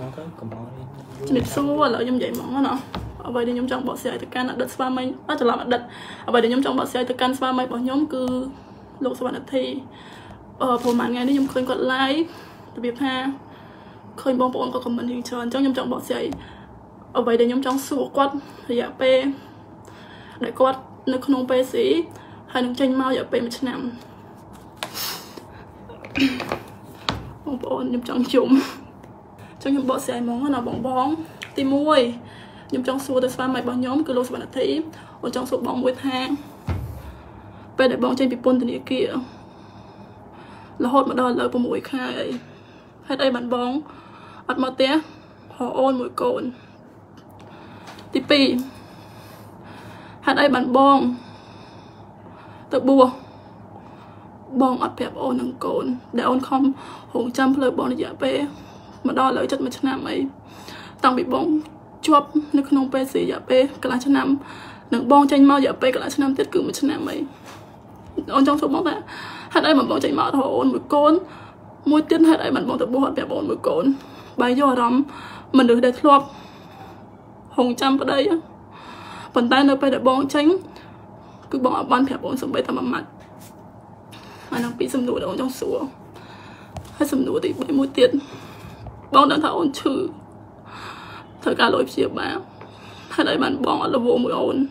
ជំរាបសួរឥឡូវខ្ញុំនិយាយហ្មងណាអ្វីដែលខ្ញុំចង់បកស្រាយទៅកាន់អតីតស្វាមីច្រឡំអតីតអ្វីដែលខ្ញុំចង់បកស្រាយទៅកាន់ស្វាមីរបស់ខ្ញុំគឺលោកសវណ្ណធីព្រោះមួយថ្ងៃនេះខ្ញុំឃើញគាត់ live របៀបថាឃើញបងប្អូនគាត់ comment យ៉ាងច្រើនអញ្ចឹងខ្ញុំចង់បកស្រាយអ្វីដែលខ្ញុំចង់សួរគាត់រយៈពេលដែលគាត់នៅក្នុងពេលស៊ីហើយនឹងចេញមករយៈពេល1ឆ្នាំបងប្អូនខ្ញុំចង់ជុំចឹងខ្ញុំបកស្រាយហ្មងណាបងទី1ខ្ញុំចង់សួរទៅស្វាមីរបស់ខ្ញុំគឺលោកសវណ្ណធីអូនចង់សួរបងមួយថាពេលដែលបងចេញពីពន្ធនាគាររហូតមកដល់ឥឡូវ6ខែអីហេតុអីបានបងអត់មកផ្ទះហៅអូនមួយកូនទី2ហេតុអីបានបងទៅបួសបងអត់ប្រាប់អូននឹងកូនដែលអូនខំរងចាំផ្លូវបងរយៈពេលមកដល់ឥឡូវ1ឆ្នាំអីតាំងពីបងជាប់នៅក្នុងពេលស៊ីរយៈពេលកន្លះឆ្នាំនឹងបងចេញមករយៈពេលកន្លះឆ្នាំទៀតគឺ1ឆ្នាំអីអូនចង់សួរបងថាហេតុអីបានបងចេញមកទៅអូនមួយកូនមួយទៀតហេតុអីបានបងទៅបួសអត់ប្រាប់អូនមួយកូនបើយកអារម្មណ៍មនុស្សដែលធ្លាប់រងចាំប្តីប៉ុន្តែនៅពេលដែលបងចេញគឺបងអត់បានប្រាប់អូនសំបីតែមួយម៉ាត់អានោះពីសំណួរដែលអូនចង់សួរហើយសំណួរទី3មួយទៀតបងដឹងថាអូនឈឺត្រូវការលុយព្យាបាលហើយឲ្យបានបងអត់រវល់មួយអូន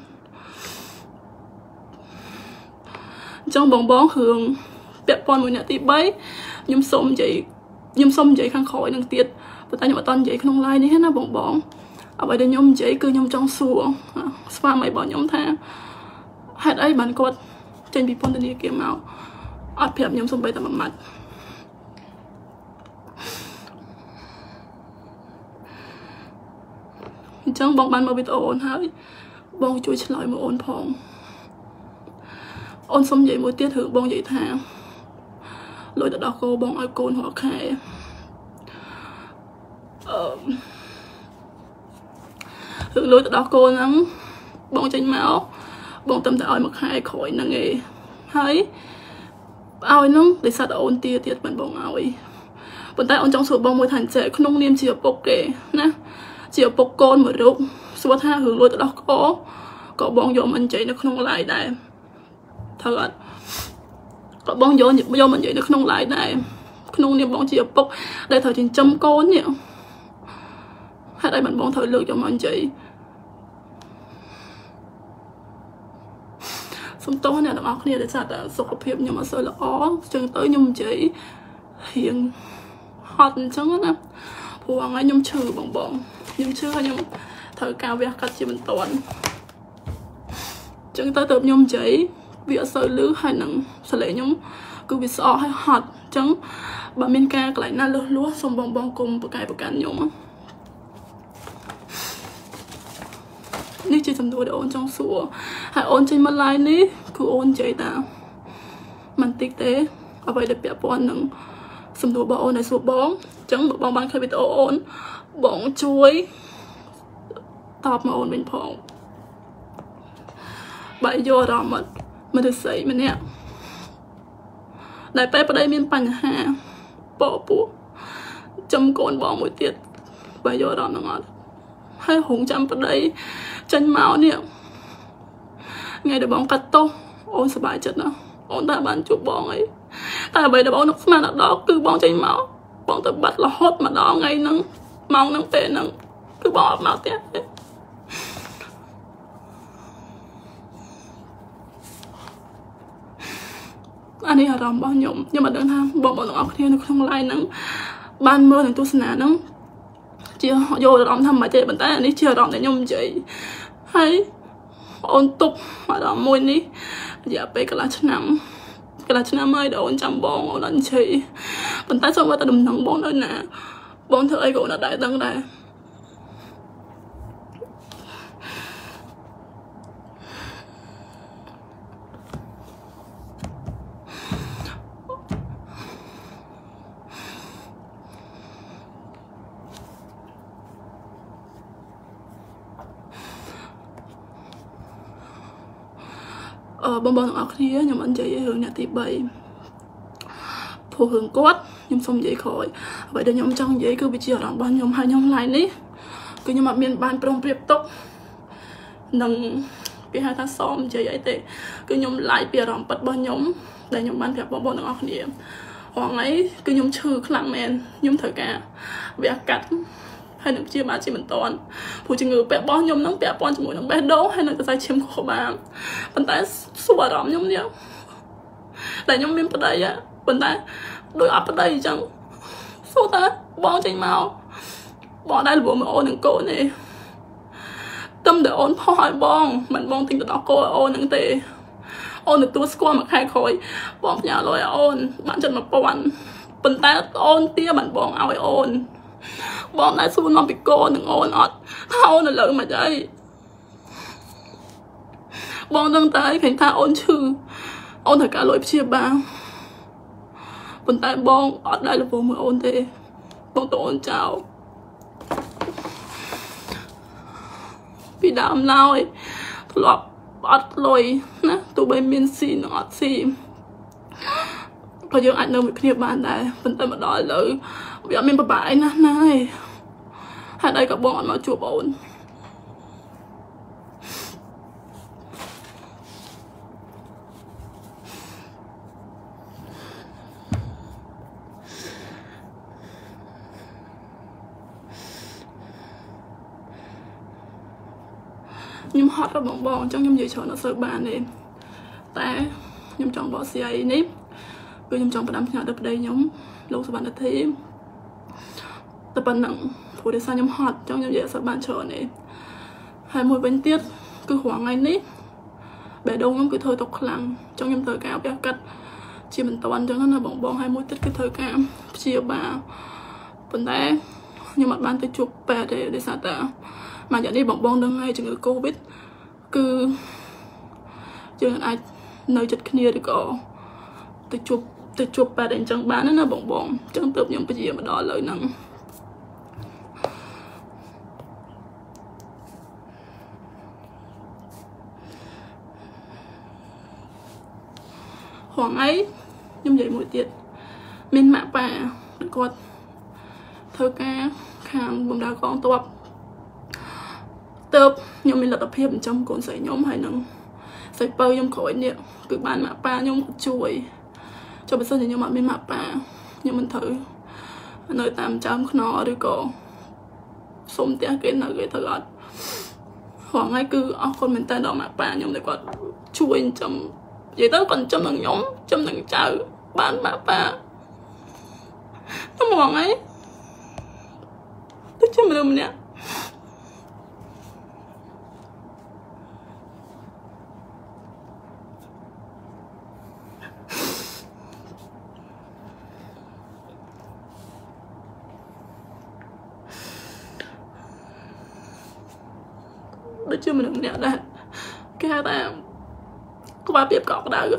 អញ្ចឹងបងរឿងពាក់ព័ន្ធមួយអ្នកទី3ខ្ញុំសុំនិយាយខាងក្រោយនឹងទៀតប៉ុន្តែខ្ញុំអត់តនិយាយក្នុង live នេះណាបងអ្វីដែលខ្ញុំនិយាយគឺខ្ញុំចង់សួរស្វាមីរបស់ខ្ញុំថាហេតុអីបានគាត់ចេញពីពន្ធនាគារមកអត់ប្រាប់ខ្ញុំសំបីតែមួយម៉ាត់អញ្ចឹងបងបានមកវីដេអូអូនហើយបងជួយឆ្លើយមកអូនផងអូនសុំនិយាយមួយទៀតរឿងបងនិយាយថាលុយទៅដោះគោបងឲ្យកូនរាល់ខែរឿងលុយទៅដោះគោហ្នឹងបងចេញមកបងតែឲ្យមួយខែក្រោយហ្នឹងឯងហើយឲ្យហ្នឹងដោយសារតែអូនទៀតមិនបងឲ្យប៉ុន្តែអូនចង់សួរបងមួយថាចេះក្នុងនាមជាឪពុកគេណាជាឪពុកកូនមួយរូបសួរថារឿងលួចទៅដោះគោក៏បងយកមិននិយាយនៅក្នុង live ដែរត្រូវអត់ក៏បងយកមិននិយាយនៅក្នុង live ដែរក្នុងនាមបងជាឪពុកដែលត្រូវចិញ្ចឹមកូននេះហេតុអីបានបងត្រូវលើកយកមកនិយាយសុំទោសអ្នកទាំងអស់គ្នាដែលថាសុខភាពខ្ញុំអត់សូវល្អអញ្ចឹងទៅខ្ញុំនិយាយរៀងហត់អញ្ចឹងណាព្រោះថ្ងៃខ្ញុំឈឺបងខ្ញុំឈឺហើយខ្ញុំត្រូវការវះកាត់ជាបន្ទាន់អញ្ចឹងទៅខ្ញុំនិយាយវាអត់សូវលឺហើយនឹងសលេងខ្ញុំគឺវាស្អកហើយហត់អញ្ចឹងបើមានការកន្លែងណាលឺសូមបងគុំប្រកែប្រកាន់ខ្ញុំនេះជាសំណួរដែលអូនចង់សួរហើយអូនចេញមក live នេះគឺអូននិយាយតាមិនតិចទេអ្វីដែលពាក់ព័ន្ធនឹងសំណួររបស់អូនឲ្យសួរបងអញ្ចឹងបងបានឃើញវីដេអូអូនបងជួយតបមកអូនវិញផងបើយកអារម្មណ៍មនុស្សស្អីម្នាក់ដែលពេលប្តីមានបញ្ហាពោះចំកូនបងមួយទៀតបើយកអារម្មណ៍នឹងអត់ហើយរងចាំប្តីចេញមកនេះថ្ងៃដែលបងកាត់ទោសអូនសប្បាយចិត្តណាអូនតែបានជួបបងអីតែអ្វីដែលបងនឹកស្មានអត់ដល់គឺបងចេញមកបងទៅបាត់រហូតមកដល់ថ្ងៃហ្នឹងម៉ោងហ្នឹងពេលហ្នឹងគឺបងអត់មកផ្ទះទេអានេះអារម្មណ៍របស់ខ្ញុំអត់ដឹងថាបងទាំងអស់គ្នានៅក្នុង live ហ្នឹងបានមើលនឹងទស្សនាហ្នឹងជាយកអារម្មណ៍ថាមិនទេប៉ុន្តែអានេះជាអារម្មណ៍ដែលខ្ញុំនិយាយហើយអូនទុកអារម្មណ៍មួយនេះរយៈពេលកន្លះឆ្នាំហើយដែលអូនចាំបងអូនអត់ជ័យប៉ុន្តែសូមតែដំណឹងបងនៅណាបងធ្វើអីក៏អូនអត់ដែរដឹងដែរបងទាំងអស់គ្នាខ្ញុំអត់និយាយរឿងអ្នកទី3 phù hưởng cốt nhưng xong vậy khỏi vậy để nhóm trong vậy cứ bị chia làm bao nhóm hai nhóm lại ní cứ nhưng mà miền ban trong việc tốt nâng bị hai tháng xóm chơi vậy thì cứ nhóm lại bị làm bật bao nhóm để nhóm ban việc bao nó nhiều hoặc ấy cứ nhóm trừ khẳng men nhóm thời cả việc cắt hay được chia ba chỉ mình toàn phụ chỉ ngừ bẹp bao nhóm nắng bẹp bao chỉ mũi nắng bẹp đấu hay là cái sai chiếm của bạn phần tay xua đỏ nhóm nhiều để nhóm miền đây á phần tay đôi áp ở đây chẳng số ta bong trên màu bỏ đây là bộ mà ôn những cô này tâm để ôn hỏi bong mình bong tình đó cô ôn những tệ ôn được tua squat mà khai khối bong nhà lôi ôn bạn chân mà bong phần tay ôn tia bạn bong ao ôn bong này xu nó bị cô đừng ôn ọt thao là lợi mà chơi bong đăng tay thành tha ôn trừ ôn thật cả lỗi chia ba phần tay bong ở đây là vô mới ôn thế bong tổ ôn chào bị đám lao ấy lọp ọt lôi nè tụi bên miền xì nó ọt xì có dương ảnh đâu bị kia bàn này phần tay mà đòi lợi vì ở miền bà bãi nè này hai đây cả bọn nó chụp ôn nhưng hot là bong trong nhóm gì cho nó sợ bàn này tại nhóm chọn bỏ xe ấy nếp cứ nhóm chọn phải đám nhà đập đây nhóm lâu sợ bạn đã thấy tập bản nặng phổ để sao nhóm hot trong nhóm gì sợ bạn chờ này hai môi bên tiết cứ khoảng ngày nếp bể đông nhóm cứ thôi tộc lặng trong nhóm thời cao bé cắt chia mình toàn cho nó là bong hai môi tiết cái thời cảm chia bà vấn đề nhưng mà ban tới chụp bè để sao ta mà giờ đi bong đang ngay chừng Covid cứ chừng ai nơi chật kia thì có từ chụp bà đến chẳng bán nó bong chẳng tập những cái gì mà đòi lời nặng khoảng ấy nhưng vậy mỗi tiết bên mạ bà được con thơ ca khám bông đá con tập nhưng mình là tập hiệp trong cuốn sấy nhóm hay nâng sấy bơ nhóm khỏi nè cứ bàn mạ ba nhóm chuối cho bây giờ thì nhóm bên mạ ba nhưng mình thử nơi 800 nó đi có sống tiếc cái nào cái thật gọt khoảng ngay cứ con mình tay đỏ mạ ba nhóm để có chuối chấm vậy tới còn chấm đằng nhóm chấm đằng chào bán mạ ba nó mòn ấy tức chứ mình nè được chưa mình đừng nhận ra cái hai ta có ba biệp cọt đâu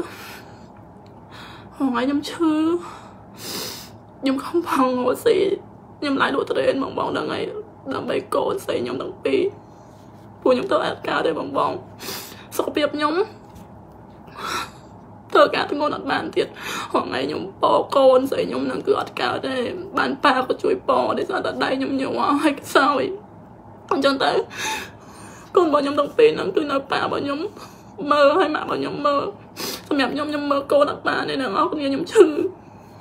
hỏi nhầm chưa nhầm không phòng ngồi xì nhầm lại đuổi tên bong đằng này đằng bay cồn xì nhầm đằng pi phụ nhầm tao cao để bong sao biệp nhóm thơ cả tôi ngôn ở bàn thiệt họ ngày nhầm bò cồn xì nhầm đằng cứ ở cao để bàn pa có chuối bò để sao tại đây nhầm nhiều quá hay cái sao ấy còn chân tới con bao nhóm đồng tiền nó cứ nói bà bao nhóm mơ hay mà bao nhóm mơ xong nhập nhóm mơ cô đặt bà nên là nó cũng như nhóm chữ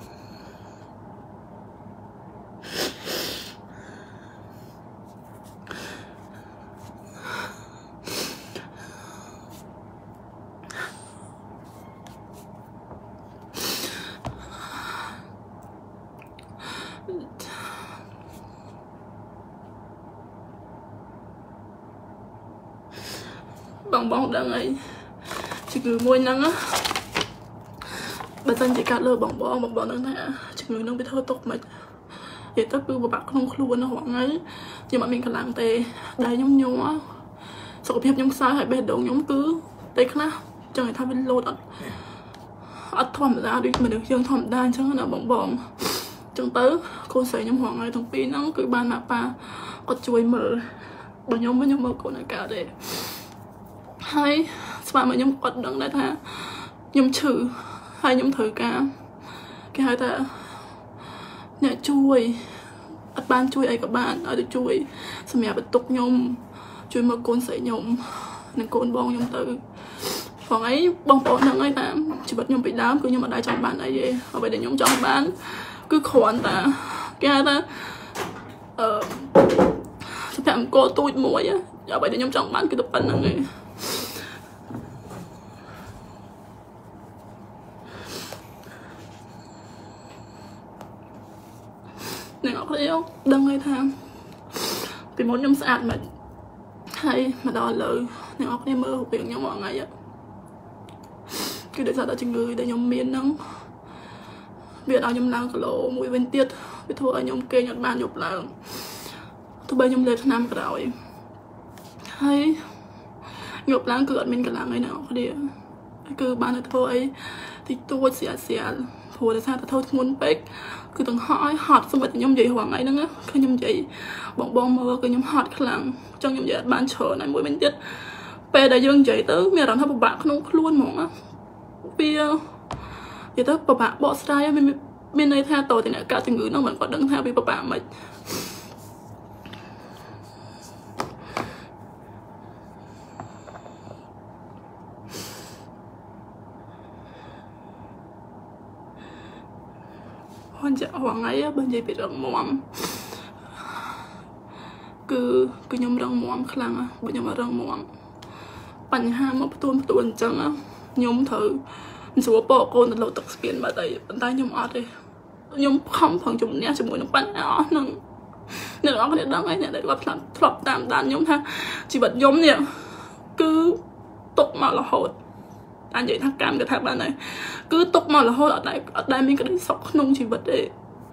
bong đang ấy chỉ cứ môi năng á bà dân chỉ cả lơ bong đang thả chỉ người nông bị thơ tục mệt vậy tất cứ bà bạc không luôn nó hoảng ấy nhưng mà mình cần làm tê đầy nhóm nhúa sổ phép nhóm sai hay bê đầu nhóm cứ tê khá cho người ta bên lột ớt thòm ra đi mình được dương thòm đan chứ là bong chẳng tới cô sẽ nhóm hoảng ấy thằng pi nó cứ ban mạ pa có chuối mở bà nhóm với nhóm mơ cô này cả để hay sao mà nhóm quật đằng đấy ta nhóm trừ hay nhóm thử cả cái hai ta nè chui ban chui ấy các bạn ở được chui xem mẹ bật tục nhôm chui mà côn sấy nhôm nên côn bong nhôm từ còn ấy bong bóng nắng ấy ta chỉ bật nhôm bị đám cứ nhưng mà đại trong bạn ấy vậy ở đây để nhôm trong bán cứ khoan ta cái hai ta xem mẹ cô tôi muối á ở đây để nhôm trong bán cứ tập bắn này này ngọc thấy không đừng hay tham vì muốn nhôm sạch mà hay mà đo lời này ngọc thấy mơ hụt biển nhau mọi ngày á cứ để ra đã chừng người để nhôm miên nắng việc ao nhôm lang cả lỗ mũi bên tiết vì thôi nhôm kê nhọt bàn nhộp làng tôi bây nhôm lên nam cả rồi hay nhộp láng cửa mình cả làng ấy nào có đi cứ bán là thôi thì tôi sẽ thôi là sao thôi muốn bếch cứ từng hỏi hot xong rồi nhom gì hoàng ấy nữa cứ nhom gì bong mơ cứ nhom hot khá lặng trong nhom gì bán chờ này mỗi bên tiết pe đại dương chạy tới mẹ đón thằng bạn không luôn mỏng á vì vậy tới bạn bỏ style bên đây theo tổ thì lại cả tình ngữ nó vẫn còn đứng theo vì bạn mày hoan dạ hoàng ấy bên dưới bị răng mỏm cứ nhom răng mỏm khá lặng á bên nhom răng mỏm bánh ha một tuần chẳng á nhom thử số bộ cô nó lâu tập spiên mà đây bàn tay nhom ọt đi nhom không phần chụp nét cho mũi nó bắn nó nên nó có thể đăng ấy này để gặp làm flop tạm đàn nhom ha chỉ bật nhom nè cứ tục mà là hột anh vậy thằng cam cái thằng bạn này cứ tục mà là hột ở đây mình cái đấy sọc nung chỉ bật để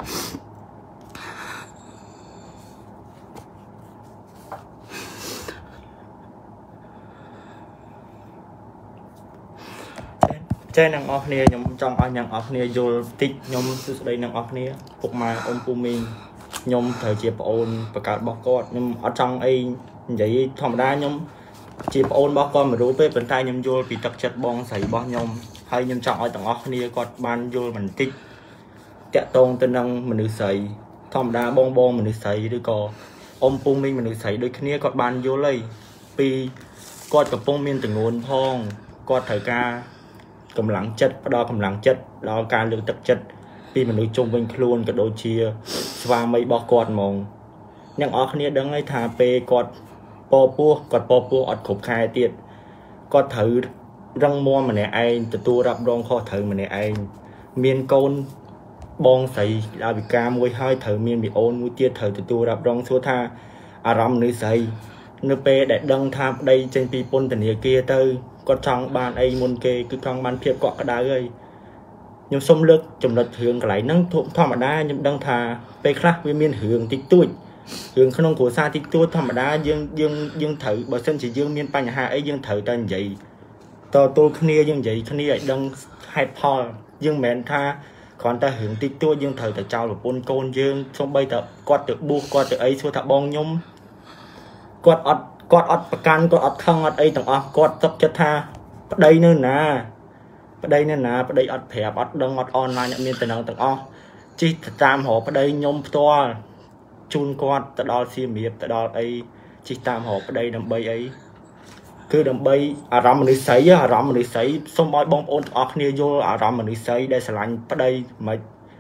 chơi năng off nia nhóm trong ai năng off nia vô tích nhóm đây năng off nia phục mà ôm pu min nhóm thời chia ôn và cả bọc con nhưng ở trong ấy vậy thằng đa nhóm chia ôn bọc con mà đối với bên tay nhóm vô vì tập chặt bong sấy bong nhóm hay nhóm trong ai tầng off nia còn ban vô mình tích kẹt tôn tên năng mình được sấy thằng đa bong mình được sấy đôi cò ôm pu min mình được sấy đôi kia còn ban vô lấy pi conกับpung min từng nguồn phong con thời ca cầm lắng chất đo cầm lắng chất đoการlượng tập chất khi mình nói chung với luôn cả đôi chia và mấy bó quạt mong nhưng ở kia đứng ấy thà pe quạt po pu ở khúc khai tiệt quạt thử răng mua mà này anh từ tuรับrong kho thử mà này anh miền côn bong sấy đã bị ca môi hơi thử miền bị ôn mũi tiệt thử từ tuรับrong số tha aram nữ sấy nữ pe để đăng tham đây trên pi pôn từ này kia tới có trong ban ấy môn kê cứ trong ban phiệp cọ cái đá ơi nhưng xông lực chủng lực hướng cái lại nâng thụm thọ mà đa nhưng đăng thà pe khác với miền hướng tích tuổi hướng không của xa tích tuổi thọ mà đa dương thử bởi sân chỉ dương miền pan nhà ấy dương thử tên vậy to tôi kia dương vậy kia đăng hai pol dương mền tha còn ta hướng tích tuổi dương thử tại trao được pôn côn dương xong bây giờ quạt được bu quạt được ấy xua thạ bong nhôm quạt ọtประกัน ọt khăng ọt ấy tầng ọt tập chất tha đây nữa nè đây ọt phẹp ọt đăng ọt online nhận miền tầng ọt chỉ tam họ đây nhôm to chun quạt từ đó xì miệp từ đó ấy chỉ tam họ đây đầm bay ấy cứ đầm bay rắm mình sấy xong mọi bom ôn ọt nia vô rắm mình sấy đây lạnh đây mà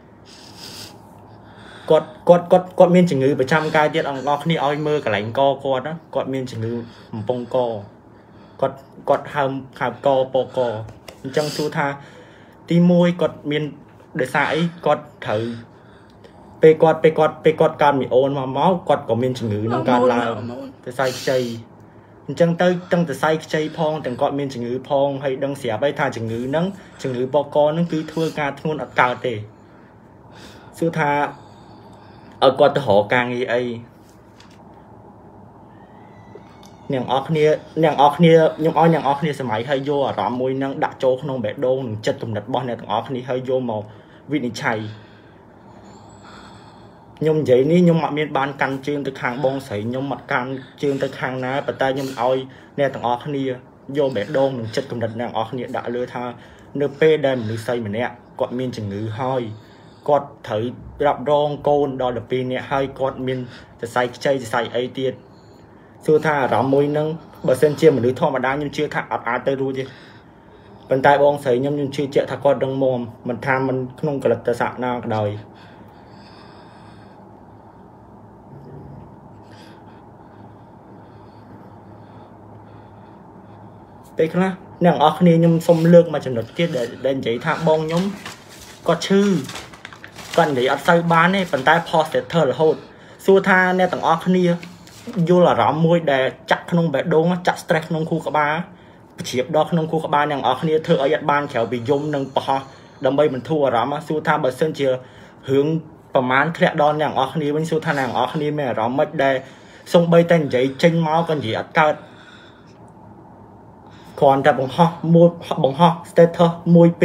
quạt miên chừng ngư 100 cái tiết ông ngọc ni oi mơ cả lạnh co quạt đó quạt miên chừng ngư bông co quạt hàm co po co chẳng su tha ti môi quạt miên để sải quạt thử pe quạt can mi ôn mà máu quạt có miên chừng ngư nâng can là để sai chay chẳng tới tăng từ sai chay phong từng quạt miên chừng ngư phong hay đăng xẻ bay tha chừng ngư nắng chừng ngư po co nó cứ thưa ca thôn ở cao tề su tha ở qua tới họ càng như ấy nàng óc nia nhưng óc nia sớm hay vô ở đó môi năng đặt chỗ không bể đôn chất tụm đặt bọn này thằng óc nia hay vô màu vị này chảy nhung vậy ní nhung mặt miền ban căn chương từ hàng bông sấy nhung mặt căn chương từ hàng ná và tay nhung oi nè thằng óc nia vô bể đôn chất tụm đặt nàng óc nia đã lừa tha np đem nữ xây mà nè quạt miên chừng ngữ hoi គាត់ត្រូវរ៉ាប់រងកូនដល់12នាក់ហើយគាត់មានសរសៃខ្ចីសរសៃអីទៀតសួរថាអារម្មណ៍មួយហ្នឹងបើសិនជាមនុស្សធម្មតាខ្ញុំជឿថាអត់អាចទៅរួចទេប៉ុន្តែបងស្រីខ្ញុំជឿជាក់ថាគាត់រឹងមាំមិនថាមិនក្នុងកលិតស័កណាក៏ដោយពេលខ្លះអ្នកនរអស់គ្នាខ្ញុំសុំលើកមកចំណុចទៀតដែលនិយាយថាបងខ្ញុំគាត់ឈឺគាត់និយាយអត់សូវបានទេប៉ុន្តែ positive រហូតសួរថាអ្នកទាំងអស់គ្នាយល់អារម្មណ៍មួយដែលចាក់ក្នុងបេះដូងចាក់ stress ក្នុងខួរក្បាលជ្រាបដល់ក្នុងខួរក្បាលអ្នកទាំងអស់គ្នាធ្វើឲ្យអត់បានក្រៅពីយំនិងប្រហោះដើម្បីបន្ធូរអារម្មណ៍សួរថាបើសិនជារឿងប្រមាណធ្លាក់ដល់អ្នកទាំងអស់គ្នាវិញសួរថាអ្នកទាំងអស់គ្នាមានអារម្មណ៍មិនដែលសំបីតែនិយាយចេញមកក៏និយាយអត់កើតគ្រាន់តែបង្ហោះ status 1 2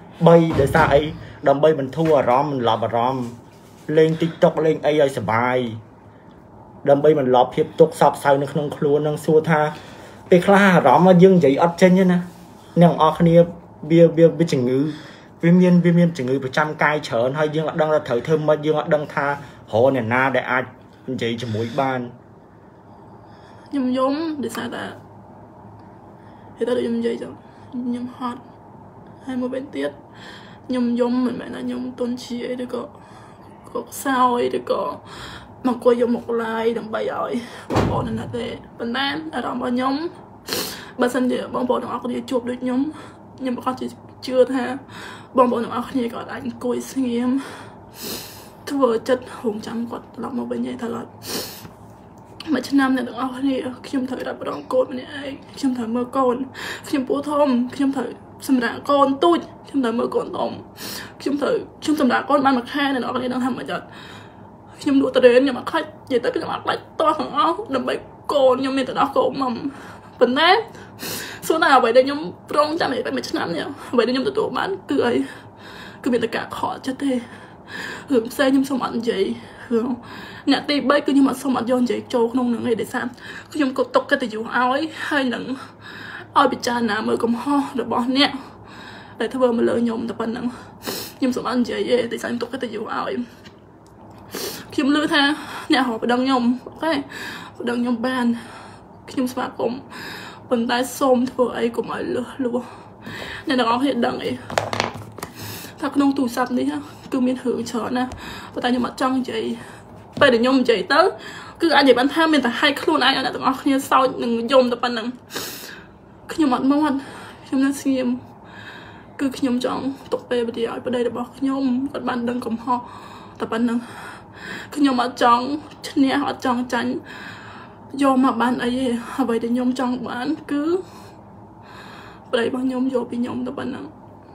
3ដោយសារអីដើម្បីបន្ធូរអារម្មណ៍មិនឡប់អារម្មណ៍លេង TikTok លេងអីឲ្យសុបាយដើម្បីមិនឡប់ភាពទុក្ខសោកសៅនៅក្នុងខ្លួននឹងសួរថាពេលខ្លះអារម្មណ៍យើងនិយាយអត់ចេញទេណាអ្នកនរគ្នាវាជំងឺវាមានជំងឺប្រចាំកាយច្រើនហើយយើងអត់ដឹងថាត្រូវធ្វើម៉េចយើងអត់ដឹងថារកអ្នកណាដែលអាចនិយាយជាមួយបានខ្ញុំយំដោយសារតែហេតុតែខ្ញុំនិយាយចឹងខ្ញុំហត់ហើយមួយវិញទៀតខ្ញុំយំមិនមែនថាខ្ញុំទន់ជាអីឬក៏សោយឬក៏មកគួរយកមកឡាយដើម្បីឲ្យបងប្អូនណាទេប៉ុន្តែអារម្មណ៍របស់ខ្ញុំបើសិនជាបងប្អូនទាំងអស់គ្នាជួបដូចខ្ញុំប្រកាសជាជឿថាបងប្អូនទាំងអស់គ្នាក៏អាចអង្គុយស្ងៀមធ្វើចិត្តរងចាំគាត់ត្រឡប់មកវិញឯងត្រឡប់មួយឆ្នាំអ្នកទាំងអស់គ្នាខ្ញុំត្រូវរ៉ាប់រងកូនម្នាក់ឯងខ្ញុំត្រូវមើលកូនខ្ញុំពូធំខ្ញុំត្រូវសម្រាប់កូនទូចខ្ញុំត្រូវមើលកូនធំខ្ញុំសម្រាប់កូនបានមួយខែអ្នកទាំងអស់គ្នាដឹងថាមិនអត់ខ្ញុំលក់ត្រេនខ្ញុំអត់ខ្លាចនិយាយទៅខ្ញុំអត់ខ្លាចតោះទាំងអស់ដើម្បីកូនខ្ញុំមានទៅដល់កូនមកប៉ុន្តែសួរថាអ្វីដែលខ្ញុំប្រងចាំឲ្យមួយឆ្នាំនេះអ្វីដែលខ្ញុំទទួលបានគឺអីគឺមានតែការខកចិត្តទេរឿងផ្សេងខ្ញុំសូមអត់និយាយរឿងអ្នកទី3គឺខ្ញុំអត់សូមអត់យកនិយាយចូលក្នុងនឹងឯងដោយសារខ្ញុំក៏ទុកកិត្តិយសឲ្យហើយនឹងឲ្យពិចារណាមើលកំហុសរបស់អ្នកដែលធ្វើមកលើខ្ញុំតែប៉ុណ្្នឹងខ្ញុំសូមអត់និយាយទេដោយសារខ្ញុំទុកកិត្តិយសឲ្យខ្ញុំលឺថាអ្នកហៅប្តឹងខ្ញុំអូខេប្តឹងខ្ញុំបានខ្ញុំស្វាគមន៍ប៉ុន្តែសូមធ្វើអីកុំឲ្យលឺលួអ្នកទាំងអស់គ្នាដឹងអីថាក្នុងទូរស័ព្ទនេះគឺមានរឿងច្រើនណាប៉ុន្តែខ្ញុំអត់ចង់និយាយពេលដែលខ្ញុំនិយាយទៅគឺអាចនិយាយបានថាមានតែឲ្យខ្លួនឯងអ្នកទាំងអស់គ្នាសោចនឹងយំតែប៉ុណ្្នឹងខ្ញុំអត់មកខ្ញុំនៅស្ងៀមគឺខ្ញុំចង់ទុកពេលវេលាឲ្យប្តីរបស់ខ្ញុំគាត់បានដឹងកំហុសតែប៉ុណ្្នឹងខ្ញុំអត់ចង់ឈ្នះអត់ចង់ចាញ់យកមកបានអីទេអ្វីដែលខ្ញុំចង់បានគឺប្តីរបស់ខ្ញុំយកពីខ្ញុំតែប៉ុណ្្នឹង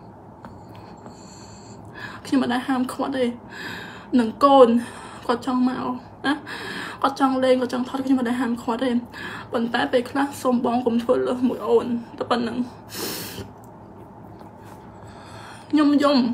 ខ្ញុំមិនដែលហាមឃាត់ទេនឹងកូនគាត់ចង់មកណាគាត់ចង់លេងគាត់ចង់ថតខ្ញុំមិនដែលហាមឃាត់ទេប៉ុន្តែពេលខ្លះសូមបងកុំធ្វើលើសមួយអូនតែប៉ុណ្្នឹងខ្ញុំ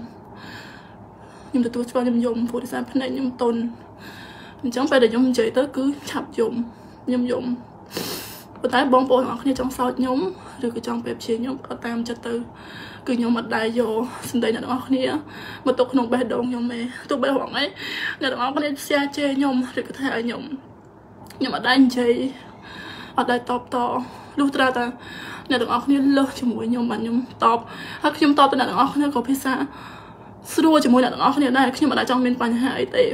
ទទួលស្គាល់ខ្ញុំយំព្រោះដោយសារភ្នែកខ្ញុំទន់អញ្ចឹងពេលដែលខ្ញុំនិយាយទៅគឺឆាប់យំខ្ញុំយំប៉ុន្តែបងប្អូនទាំងអស់គ្នាចង់សោតខ្ញុំឬក៏ចង់ប្រៀបធៀបខ្ញុំក៏តាមចិត្តទៅគឺខ្ញុំអត់ដែរយកសម្ដីអ្នកទាំងអស់គ្នាមកទុកក្នុងបេះដូងខ្ញុំទេទោះបីហងអីអ្នកទាំងអស់គ្នាផ្សាយជេរខ្ញុំឬក៏ថាឲ្យខ្ញុំអត់ដែរនិយាយអត់ដែរតបតលុះត្រាតែអ្នកទាំងអស់គ្នាលើសជាមួយខ្ញុំបានខ្ញុំតបហើយខ្ញុំតបទៅអ្នកទាំងអស់គ្នាក៏ភាសាស្រួលជាមួយអ្នកទាំងអស់គ្នាដែរខ្ញុំអត់ដែរចង់មានបញ្ហាអីទេ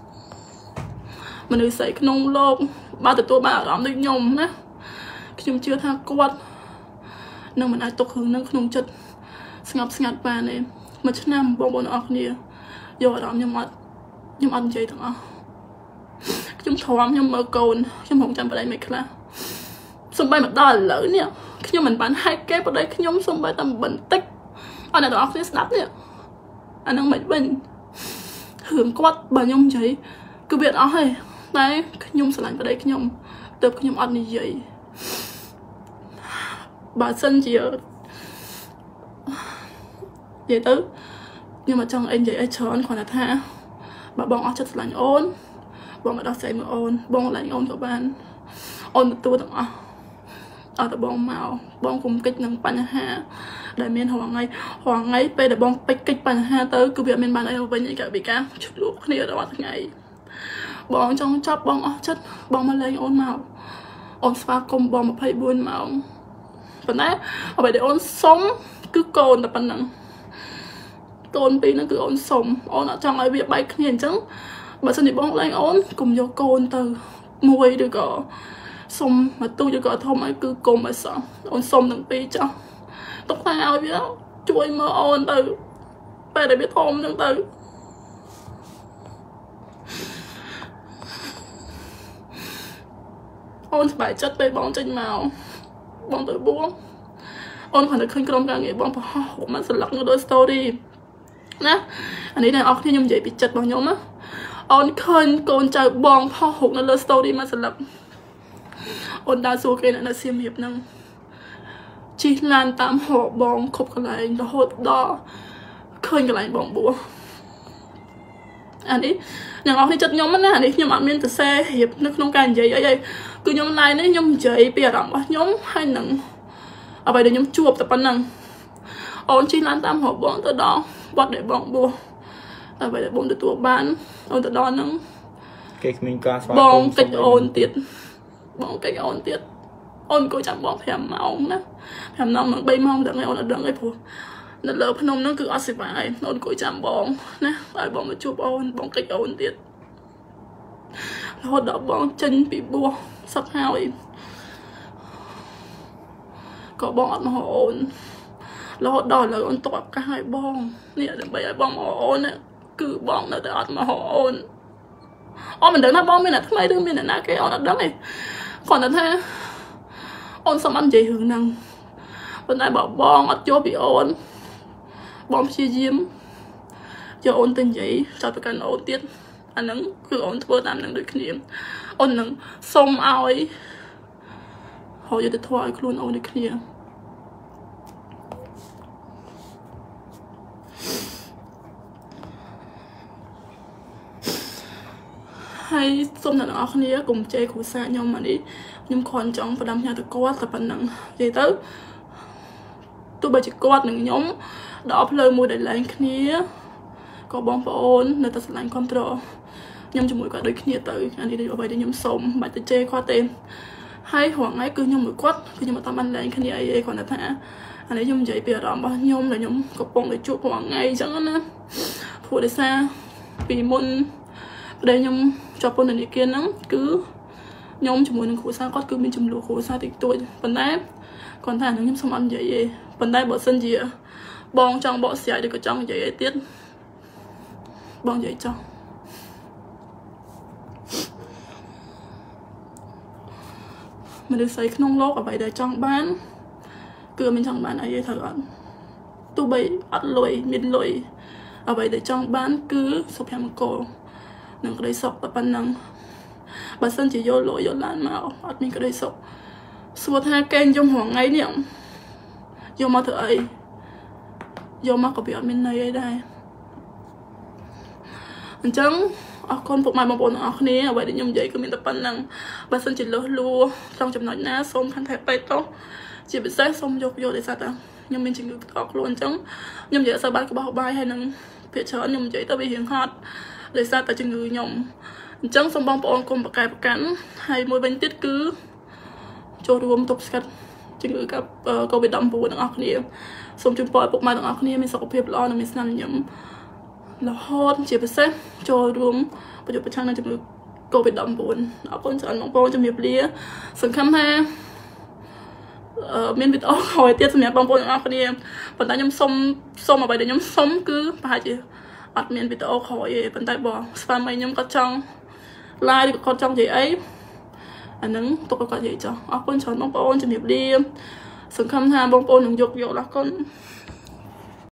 មនុស្សស្រីក្នុងលោកបើទទួលបានអារម្មណ៍ដូចខ្ញុំណាខ្ញុំជឿថាគាត់នឹងមិនអាចទុករឿងនឹងក្នុងចិត្តស្ងប់ស្ងាត់បានទេមួយឆ្នាំបងប្អូនអរគ្នាយកអារម្មណ៍ខ្ញុំអត់និយាយទាំងអស់ខ្ញុំទ្រាំខ្ញុំមើលកូនខ្ញុំរងចាំប្តីមិនខ្លះសំបីមកដល់ឥឡូវនេះខ្ញុំមិនបានហែកគេប្តីខ្ញុំសំបីតែបន្តិចអត់អ្នកទាំងអស់គ្នាស្ដាប់នេះអានឹងមិនវិញរឿងគាត់បើខ្ញុំនិយាយគឺវាអត់អស់ទេតែខ្ញុំស្រឡាញ់ប្តីខ្ញុំទើបខ្ញុំអត់និយាយបើសិនជានិយាយទៅខ្ញុំអត់ចង់អីនិយាយអីច្រើនគ្រាន់តែថាបើបងអស់ចិត្តស្រឡាញ់អូនបងមកដោះស្រាយមើលអូនបងស្រឡាញ់អូនក៏បានអូនទទួលទាំងអស់អត់តែបងមកបងកុំគិតនឹងបញ្ហា đại miền hoàng ngày bây để bong bạch kịch bản ha tới cứ việc miền bản này với những cái bị cá chút lúa kia đó ngày bong trong chắp bong chất bong mà lên ôn màu ôn pha cùng bong mà phải buồn màu phần đấy ở vậy để ôn sống cứ cồn tập bản năng cồn pin nó cứ ôn sống ôn ở trong ai việc bay hiền trắng bà sân thì bong lên ôn cùng vô cồn từ mùi được có xong mà tôi cho gọi thông ấy cứ cùng mà sợ ôn xong đừng pi cho tóc nào vậy đó chui mơ ôn từ về để biết thông tương tự ôn bài chất về bóng trên màu bóng từ buông ôn phải được khinh công cả nghĩa bóng phải hổ mà sờ lắc như đôi story nè anh ấy đang học thì nhung dậy bị chật bằng nhóm á ôn khinh con trai bóng phải hổ nó đôi story mà sờ lắc ôn đa số cái này là xiêm hiệp năng chỉ lan tam họ bóng khúc cái này nó hốt đó khơi cái này bóng bùa anh ấy nhà ngọc thì chất nhóm á anh ấy nhưng mà miền từ xe hiệp nó không càng vậy vậy cứ nhóm này đấy nhóm vậy bây giờ nhóm hay nặng ở vậy để nhóm chuột tập năng ôn chỉ lan tam họ bóng từ đó bắt để bóng bùa ở vậy để bóng từ tua bán ôn từ đó nắng bóng cách ôn tiệt bóng cách ôn tiệt ôn cô chẳng bóng thèm máu nè thèm nông nó bay mong đằng này ôn là đằng ấy phù nó lỡ phân nông nó cứ ăn xịt vải ôn cô chẳng bóng nè lại bóng một chút ôn bóng cách ôn tiệt hồi đó bóng chân bị bua sắp hao ấy có bóng ăn họ ôn là họ đòi là ôn tọa cả hai bóng nè để bây giờ bóng họ ôn nè cứ bóng là để ăn mà họ ôn mình đứng là bóng mình là thứ mấy đứa mình là nã cái ôn là đắng này còn là thế ôn xong ăn gì hướng năng bên này bảo bong ở chỗ bị ôn bom chia diếm cho ôn tên giấy cho tôi cần ôn tiết anh nắng cứ ôn vừa làm năng được kinh nghiệm ôn nắng xong ao ấy họจะถอยខ្លួនអូនដូចគ្នាហើយសូមអ្នកទាំងអស់គ្នាកុំជេរគ្រូសាខ្ញុំអានេះខ្ញុំគ្រាន់ចង់ផ្ដាំញ៉ាទៅគាត់តែប៉ុណ្ណឹងនិយាយទៅទោះបីជាគាត់នឹងខ្ញុំដល់ផ្លូវមួយដែលឡើងគ្នាក៏បងប្អូននៅតែស្រឡាញ់គ្រប់ត្រខ្ញុំជាមួយគាត់ដូចគ្នាទៅអានេះដូចអ្វីដែលខ្ញុំសូមបាច់ទៅជេរគាត់ទេហើយរងថ្ងៃគឺខ្ញុំមួយគាត់គឺខ្ញុំអត់តាមបានឡើងគ្នាអីគ្រាន់តែថាអានេះខ្ញុំនិយាយពីអារម្មណ៍របស់ខ្ញុំដែលខ្ញុំកំពុងតែជួបរាល់ថ្ងៃអញ្ចឹងណាព្រោះដោយសារពីមុនដែលខ្ញុំជាប់ពន្ធនាគារហ្នឹងគឺខ្ញុំជាមួយនឹងគ្រូសាគាត់គឺមានចំនួនគ្រូសាតិចតួចប៉ុន្តែគាត់ថាខ្ញុំសូមអត់និយាយទេប៉ុន្តែបើសិនជាបងចង់បកស្រាយឬក៏ចង់និយាយអីទៀតបងនិយាយចោះមនុស្សស្រីក្នុងโลกអ្វីដែលចង់បានគឺមិនចង់បានអីទេត្រូវអត់ទោះបីអត់លុយមានលុយអ្វីដែលចង់បានគឺសុភមង្គលនឹងក្តីសុខតែប៉ុណ្ណឹងបើសិនជាយកលុយយកឡានមកអត់មានក្តីសុខសួរថាកេងខ្ញុំរងថ្ងៃនេះយកមកធ្វើអីយកមកក៏វាអត់មានន័យអីដែរអញ្ចឹងអរគុណពុកម៉ែបងប្អូនទាំងអស់គ្នាអ្វីដែលខ្ញុំនិយាយគឺមានតែប៉ុណ្្នឹងបើសិនជាលុះលួtrongចំណុចណាសូមខន្តីបេតទោសជាពិសេសសូមយកដោយសារតែខ្ញុំមានជំងឺផ្ទាល់ខ្លួនអញ្ចឹងខ្ញុំនិយាយអត់សូវបានក្បោះបាយហើយនឹងភាគច្រើនខ្ញុំនិយាយទៅវារៀងហត់ដោយសារតែជំងឺខ្ញុំអញ្ចឹងសូមបងប្អូនកុំប្រកែកប្រកាន់ហើយមួយវិញទៀតគឺចូលរួមទប់ស្កាត់ជំងឺCOVID-19 ទាំងអស់គ្នាសូមជូនពរឲ្យពុកម៉ែទាំងអស់គ្នាមានសុខភាពល្អនិងមានស្នាមញញឹមរហូតជាពិសេសចូលរួមប្រយុទ្ធប្រឆាំងនឹងជំងឺ COVID-19 អរគុណច្រើនបងប្អូនជំរាបលាសង្ឃឹមថាមានវីដេអូក្រោយទៀតសម្រាប់បងប្អូនទាំងអស់គ្នាប៉ុន្តែខ្ញុំសុំអ្វីដែលខ្ញុំសុំគឺប្រហែលជាអត់មានវីដេអូក្រោយទេប៉ុន្តែបើស្វាមីខ្ញុំគាត់ចង់ live ឬគាត់ចង់និយាយអីអាហ្នឹងទុកឲ្យគាត់និយាយចុះអរគុណច្រើនបងប្អូនជំរាបលាសង្ឃឹមថាបងប្អូននឹងយកអរគុណ